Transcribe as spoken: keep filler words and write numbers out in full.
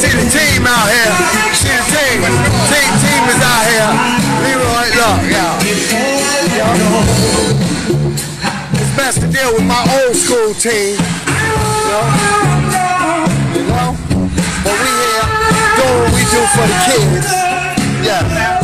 See the team out here. See the team. Team, team is out here. Leroy, look, yeah. It's best to deal with my old school team. You know? You know? But we here doing what we do for the kids. Yeah.